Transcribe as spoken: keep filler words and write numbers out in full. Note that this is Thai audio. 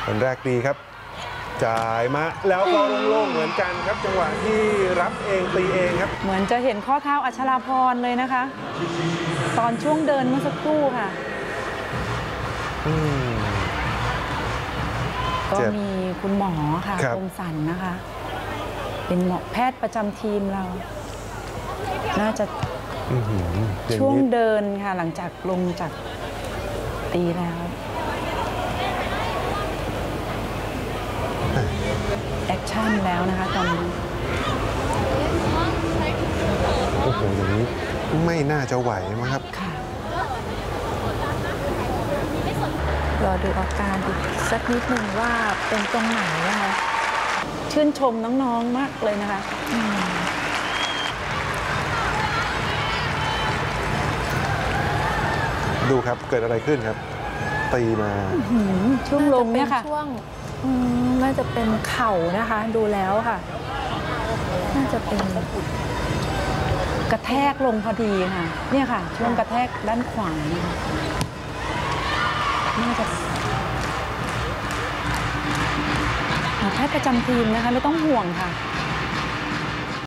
คนแรกดีครับจ่ายมาแล้วก็โล่งๆเหมือนกันครับจังหวะที่รับเองตีเองครับเหมือนจะเห็นข้อเท้าอัชราพรเลยนะคะตอนช่วงเดินเมื่อสักครู่ค่ะก็มีคุณหมอค่ะคมสันนะคะเป็นหมอแพทย์ประจำทีมเราน่าจะช่วงเดินค่ะหลังจากลงจากตีแล้วแอคชั่นแล้วนะคะตอนนี้โอ้โหอย่างนี้ไม่น่าจะไหวมั้งครับค่ะรอดูอาการอีกสักนิดหนึ่งว่าเป็นตรงไหนนะคะชื่นชมน้องๆมากเลยนะคะดูครับเกิดอะไรขึ้นครับตีมาช่วงลงเนี่ยค่ะช่วงน่าจะเป็นเข่านะคะดูแล้วค่ะน่าจะเป็นกระแทกลงพอดีค่ะเนี่ยค่ะช่วงกระแทกด้านขวาน่าจะแพทย์ประจำทีมนะคะไม่ต้องห่วงค่ะ